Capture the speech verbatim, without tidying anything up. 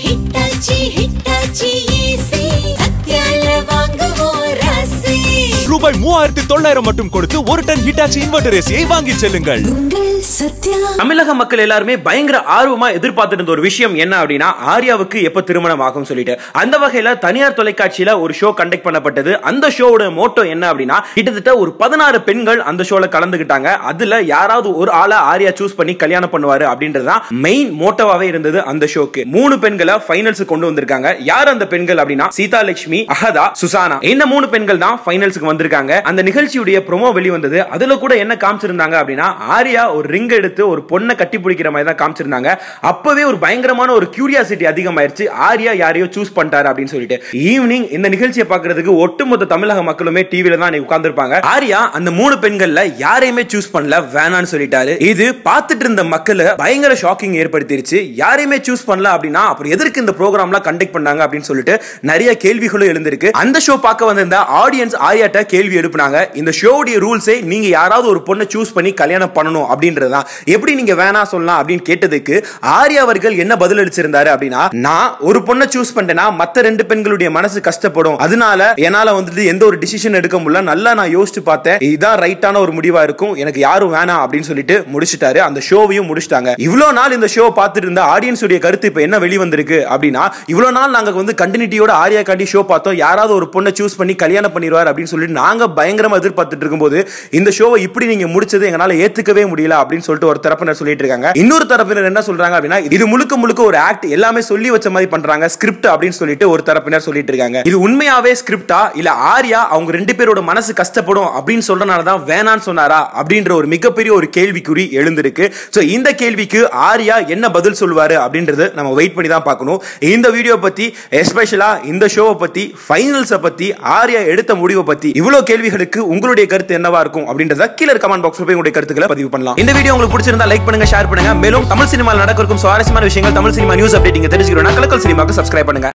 Hitachi Hitachi easy சத்யால வாங்குவோம் ராசி ரூபாய் மூவாயிரத்து தொள்ளாயிரம் மட்டும் கொடுத்து ஒரு டன் ஹிட்டாச்சி இன்வெர்டர் ஏசியை வாங்கி செல்லுங்கள். தமிழக மக்கள் எல்லாருமே பயங்கர ஆர்வமா எதிர்பார்த்துட்டு இருந்த ஒரு விஷயம் என்ன அப்படின்னா ஆர்யாவுக்கு எப்ப திருமணம் ஆகும் சொல்லிட்டு அந்த வகையில தனியார் தொலைக்காட்சியில ஒரு ஷோ கண்டக்ட் பண்ணப்பட்டது. அந்த ஷோவோட மோட்டோ என்ன அப்படின்னா கிட்டத்தட்ட ஒரு பதினாறு பெண்கள் அந்த ஷோல கலந்துகிட்டாங்க. அதுல யாராவது ஒரு ஆளை ஆர்யா சூஸ் பண்ணி கல்யாணம் பண்ணுவாரு அப்படின்றதுதான் மெயின் மோட்டோவாவே இருந்தது. அந்த ஷோக்கு மூணு பெண்களை ஃபைனல்ஸ் கொண்டு வந்திருக்காங்க. யார் அந்த பெண்கள் அப்படின்னா சீதா லட்சுமி, அஹதா, சுசானா. இந்த மூணு பெண்கள் தான் ஃபைனல்ஸ்க்கு வந்திருக்காங்க. அந்த நிகழ்ச்சியுடைய ப்ரோமோ வெளிவந்தது. அதுல கூட என்ன காமிச்சிருந்தாங்க அப்படின்னா ஆர்யா ஒரு ரிங் எடுத்து ஒரு பொண்ணை கட்டி பிடிக்கிற மாதிரி தான் காமிச்சிருந்தாங்க. அப்பவே ஒரு பயங்கரமான ஒரு கியூரியாசிட்டி அதிகமாயிருச்சு. ஆர்யா யாரையோ சூஸ் பண்ணிட்டாரு அப்படின்னு சொல்லிட்டு ஈவினிங் இந்த நிகழ்ச்சியை பார்க்கிறதுக்கு ஒட்டுமொத்த தமிழக மக்களுமே டிவில தான் உட்கார்ந்துருப்பாங்க. ஆர்யா அந்த மூணு பெண்கள்ல யாரையுமே சூஸ் பண்ணல, வேணான்னு சொல்லிட்டாரு. இது பார்த்துட்டு இருந்த மக்களை பயங்கர ஷாக்கிங் ஏற்படுத்திருச்சு. யாரையுமே சூஸ் பண்ணல அப்படின்னா அப்புறம் எதற்கு இந்த ப்ரோக்ராம்லாம் கண்டக்ட் பண்ணாங்க அப்படின்னு சொல்லிட்டு நிறைய கேள்விகளும் எழுந்திருக்கு. அந்த ஷோ பார்க்க வந்திருந்த ஆடியன்ஸ் ஆர்யாட்ட கேள்வி எழுப்புனாங்க. இந்த ஷோவுடைய ரூல்ஸே நீங்க யாராவது ஒரு பொண்ணை சூஸ் பண்ணி கல்யாணம் பண்ணணும் அப்படின்றதுதான். எப்படி நீங்க வேணா சொல்லலாம் அப்படின்னு கேட்டதுக்கு ஆர்யா அவர்கள் என்ன பதில் அளிச்சிருந்தாரு அப்படின்னா, நான் ஒரு பொண்ணை சூஸ் பண்ணிட்டேன்னா மத்த ரெண்டு பெண்களுடைய மனசு கஷ்டப்படும், அதனால என்னால வந்துட்டு எந்த ஒரு டிசிஷன் எடுக்க முடியல, நல்லா நான் யோசிச்சு பார்த்தேன், இதுதான் ரைட்டான ஒரு முடிவா இருக்கும், எனக்கு யாரும் வேணாம் அப்படின்னு சொல்லிட்டு முடிச்சிட்டாரு. அந்த ஷோவையும் முடிச்சிட்டாங்க. இவ்வளவு நாள் இந்த ஷோ பார்த்துட்டு இருந்த ஆடியன்ஸ் உடைய கருத்து இப்ப என்ன வெளிவந்திருக்கு அப்படின்னா, இவ்வளவு நாள் நாங்க வந்து கண்டினியூட்டியோட ஆர்யா காண்டி ஷோ பார்த்தோம், யாராவது ஒரு பொண்ணை சூஸ் பண்ணி கல்யாணம் பண்ணிடுவார் அப்படின்னு சொல்லிட்டு நாங்க பயங்கரமா எதிர்பார்த்துட்டு இருக்கும்போது இந்த ஷோவை இப்படி நீங்க முடிச்சது எங்களால ஏத்துக்கவே முடியல அப்படின்னு சொல்லிட்டு ஒரு தரப்பினர் சொல்லிட்டு இருக்காங்க. இன்னொரு தரப்பினர் என்ன சொல்றாங்க அப்படின்னா, இது முழுக்க முழுக்க ஒரு ஆக்ட், எல்லாமே சொல்லி வச்ச மாதிரி பண்றாங்க, ஸ்கிரிப்ட் அப்படின்னு சொல்லிட்டு ஒரு தரப்பினர் சொல்லிட்டு இருக்காங்க. இது உண்மையாவே ஸ்கிரிப்டா இல்ல ஆர்யா அவங்க ரெண்டு பேரோட மனசு கஷ்டப்படும் அப்படின்னு சொல்றனால தான் வேணான்னு சொன்னாரா அப்படின்ற ஒரு மிகப்பெரிய ஒரு கேள்விக்குறி எழுந்திருக்கு. சோ இந்த கேள்விக்கு ஆர்யா என்ன பதில் சொல்வாரு அப்படின்றது நம்ம வெயிட் பண்ணி தான் பார்க்கணும். இந்த வீடியோ பத்தி எஸ்பெஷலா இந்த ஷோவை பத்தி ஃபைனல்ஸ் பத்தி ஆர்யா எடுத்த முடிவை பத்தி இவ்வளவு கேள்விகளுக்கு உங்களுடைய கருத்து என்னவா இருக்கும் அப்படின்றத கீழ கமெண்ட் பாக்ஸ்ல போய் உங்களுடைய கருத்துக்களை பதிவு பண்ணலாம். இந்த வீடியோ உங்களுக்கு பிடிச்சிருந்தா லைக் பண்ணுங்க, ஷேர் பண்ணுங்க. மேலும் தமிழ் சினிமாவில் நடக்கும் சுவாரஸ்யமான விஷயங்கள், தமிழ் சினிமா நியூஸ் அப்டேட்டிங் தெரிஞ்சுக்கணும்னா கலக்கல் சினிமாக்கு சப்ஸ்கிரைப் பண்ணுங்க.